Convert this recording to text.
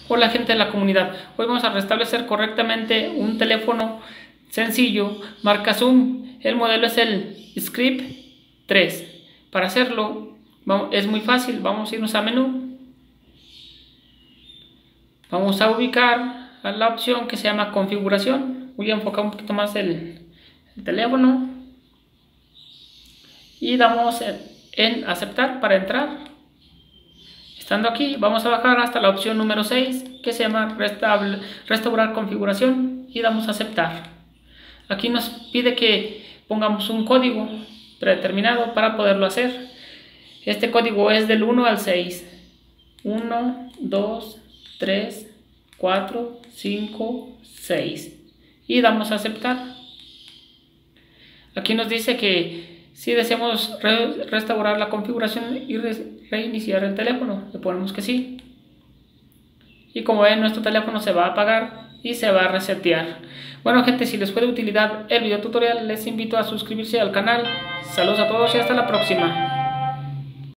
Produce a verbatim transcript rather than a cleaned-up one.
Hola gente de la comunidad, hoy vamos a restablecer correctamente un teléfono sencillo marca Zoom. El modelo es el Script tres. Para hacerlo es muy fácil, vamos a irnos a menú, vamos a ubicar a la opción que se llama configuración. Voy a enfocar un poquito más el, el teléfono y damos en aceptar para entrar. Estando aquí, vamos a bajar hasta la opción número seis, que se llama restaurar configuración, y damos a aceptar. Aquí nos pide que pongamos un código predeterminado para poderlo hacer. Este código es del uno al seis. uno, dos, tres, cuatro, cinco, seis. Y damos a aceptar. Aquí nos dice que si deseamos re restaurar la configuración y re reiniciar el teléfono, le ponemos que sí. Y como ven, nuestro teléfono se va a apagar y se va a resetear. Bueno gente, si les fue de utilidad el video tutorial, les invito a suscribirse al canal. Saludos a todos y hasta la próxima.